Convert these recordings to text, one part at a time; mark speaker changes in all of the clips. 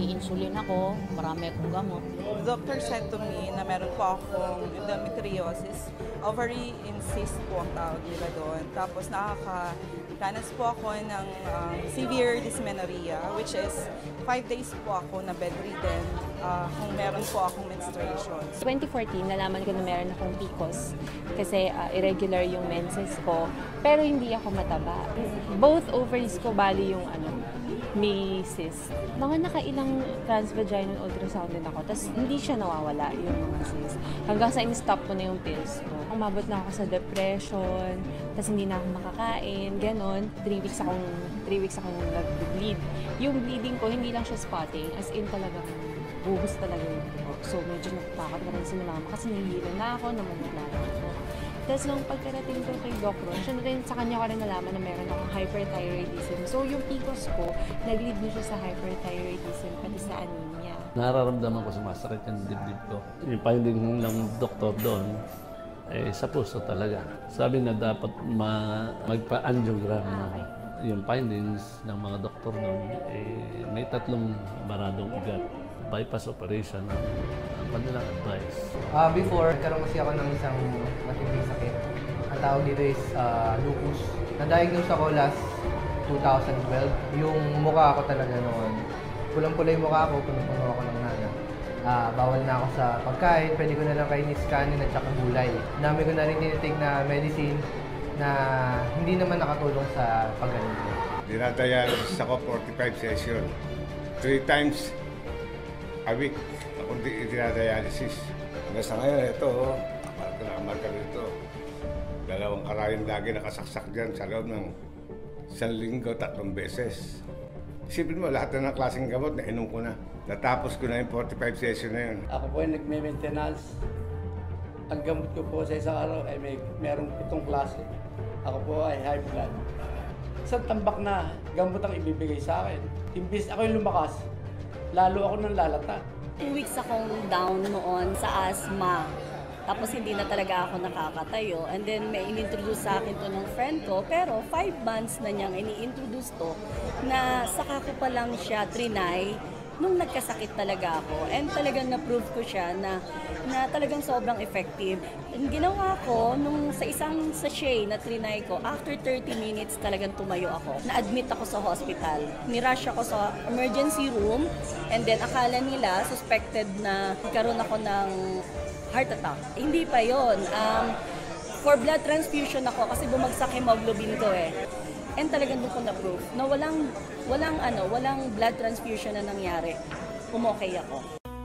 Speaker 1: may insulin ako, marami akong gamot.
Speaker 2: The doctor said to me na meron po akong endometriosis, ovary cyst po ang tawag nila doon. Tapos nakakaranas po ako ng severe dysmenorrhea, which is 5 days po ako na bedridden kung meron po akong menstruation.
Speaker 3: 2014, nalaman ko na meron akong PCOS kasi irregular yung menses ko, pero hindi ako mataba. Both ovaries ko, bali yung may cyst. Mga nakailang transvaginal ultrasound din ako, tapos hindi siya nawawala yung mga cyst. Hanggang sa in-stop ko na yung pills ko. Umabot na ako sa depression, tapos hindi na ako makakain, ganon. 3 weeks akong nag-bleed. Yung bleeding ko, hindi lang siya spotting, as in talagang buhos talaga yung buhok. So medyo natakot na rin si mama kasi nahihilo na ako, namumula na ako. Tapos nung pagkarating ko kay Dokron, sa kanya ko rin nalaman na meron akong hyperthyroidism. So yung PCOS ko, nag-lead na siya sa hyperthyroidism, pati sa anemia.
Speaker 4: Nararamdaman ko sumasakit yung dibdib ko. Yung finding ng doktor doon, sa puso talaga. Sabi na dapat magpa-angiogram na. Yung findings ng mga doktor doon, may 3 baradong ugat. Bypass operation ang kanilang advice.
Speaker 5: Before, nagkaroon kasi ako ng isang matinding sakit. Ang tawag dito is lupus. Na-diagnose ako last 2012. Yung mukha ko talaga noon, pulang-pula yung mukha ko, punong-puno ako ng nana. Bawal na ako sa pagkain, pwede ko na lang kainin kanin at saka gulay. Dami ko na rin tinitake na medicine na hindi naman nakatulong sa paggaling ko.
Speaker 6: Dinadialysis ako 45 session. 3 times a week ako dinadialysis. Hanggang sa ngayon, ito, nakamarka dito. 2 karayong lagi nakasaksak dyan sa loob ng 1 linggo, 3 beses. Isipin mo, lahat na ng klaseng gamot na inom ko na. Natapos ko na yung 45 session na yun.
Speaker 7: Ako po ay nagme-maintenance. Ang gamot ko po sa isang araw ay merong 7 klase. Ako po ay high blood. Isang tambak na gamot ang ibibigay sa akin. Imbis ako yung lumakas, lalo ako nang lalata.
Speaker 8: 2 weeks akong down noon sa asthma. Tapos hindi na talaga ako nakakatayo. And then may inintroduce sa akin to ng friend ko. Pero 5 months na niyang ini-introduce to na saka ko pa lang siya trinay nung nagkasakit talaga ako. And talagang na-prove ko siya na talagang sobrang effective. Ang ginawa ko, nung sa isang sachet na trinay ko, after 30 minutes talagang tumayo ako. Na-admit ako sa hospital. Nirush ako sa emergency room and then akala nila suspected na karoon ako ng heart attack. Hindi pa yon. For blood transfusion ako kasi bumagsak hemoglobin ko eh. And talagang doon ko na-proof na walang blood transfusion na nangyari. Umokay ako.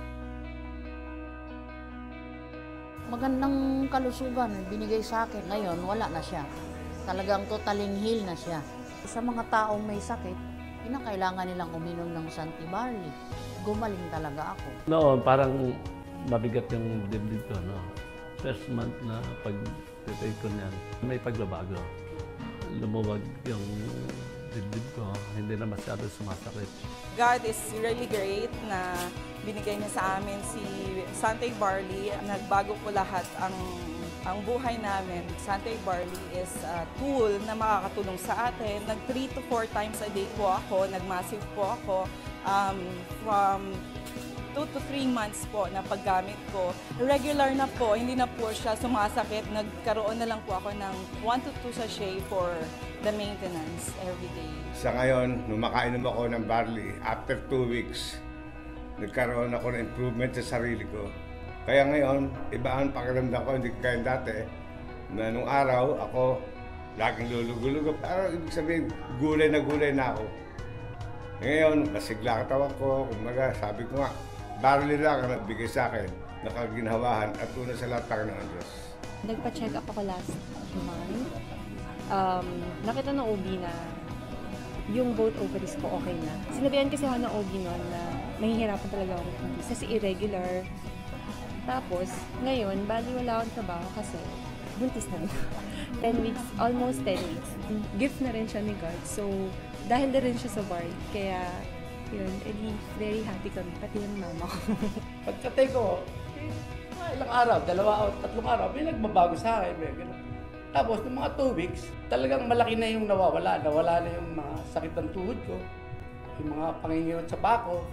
Speaker 1: Magandang kalusugan binigay sa akin. Ngayon, wala na siya. Talagang totaling heal na siya. Sa mga taong may sakit, kinakailangan nilang uminom ng Santi Barley. Gumaling talaga ako.
Speaker 4: Noon, parang mabigat yung dibdib ko. No? First month na pag-take ko niyan, may pagbabago. Lumuwag yung dibdib ko, hindi na masyado sumasakit.
Speaker 2: God is really great na binigay niya sa amin si Santi Barley. Nagbago po lahat ang buhay namin. Santi Barley is a tool na makakatulong sa atin. Nag 3 to 4 times a day po ako, nag-massive po ako from 2 to 3 months po na paggamit ko. Regular na po, hindi na po siya sumasakit. Nagkaroon na lang po ako ng 1 to 2 sachet for the maintenance every day.
Speaker 6: Sa ngayon, nung makainom ako ng barley, after 2 weeks, nagkaroon ako ng improvement sa sarili ko. Kaya ngayon, iba ang pakiramdam ko, hindi kaya dati, na nung araw, ako laging lulugulog. Pero ibig sabihin, gulay na ako. Ngayon, nasigla katawan ko, kumaga, sabi ko nga, barley lang ang nagbigay sa akin, nakaginawahan at una sa lahat ng Diyos.
Speaker 3: Nagpa-check up ako last month. Nakita ng OB na yung both ovaries ko okay na. Sinabihan kasi ako ng OB noon na mahihirapan talaga ako kasi irregular. Tapos, ngayon, bali wala akong trabaho kasi buntis na rin. 10 weeks, almost 10 weeks. Gift na rin siya ni God. So, dahil na rin siya sa Barley. Kaya, yun, very happy kami, pati yung mama ko.
Speaker 7: Pagkatay ko, ilang araw, 2 o 3 araw, may nagbabago sa akin. Tapos, ng mga 2 weeks, talagang malaki na yung nawawala. Nawala na yung mga sakit ng tuhod ko, yung mga pangingirot sa bako.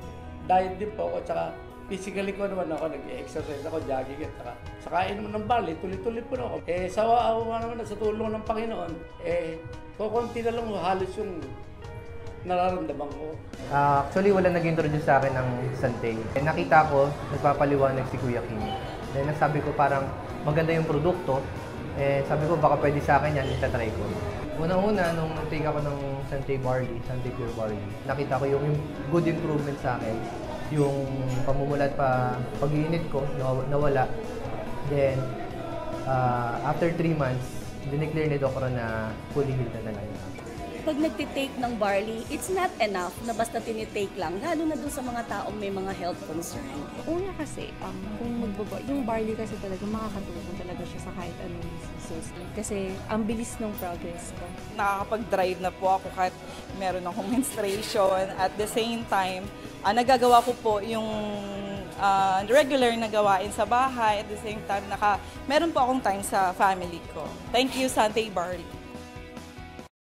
Speaker 7: diet din po ako, tsaka physically ko naman ako, nag-exercise ako, jogging at sa kain naman ng barley, tuloy-tuloy po na ako. Sa naman sa tulong ng Panginoon, kukunti na lang halos yung nararamdaman ko.
Speaker 5: Actually, wala nag-introduce sa akin ng Santay. Nakita ko, nagpapaliwanag si Kuya Kim. Then nasabi ko parang maganda yung produkto. Sabi ko baka pwede sa akin yan, itatry ko. Unang-una, nung nag-take ako ng Santay Barley, Santay Pure Barley, nakita ko yung good improvement sa akin. Yung pamumulat pag-iinit ko, nawala. Then, after 3 months, dineclare ni Doktor na fully healed na talaga.
Speaker 8: Pag nagtitake ng barley, it's not enough na basta tinitake lang, lalo na dun sa mga taong may mga health concern.
Speaker 3: Una kasi, yung barley kasi talaga makakatulong talaga siya sa kahit anong diseases. Kasi ang bilis ng progress ko.
Speaker 2: Nakakapag-drive na po ako kahit meron akong menstruation. At the same time, nagagawa ko po yung regular na gawain sa bahay. At the same time, meron po akong time sa family ko. Thank you, Santay Barley.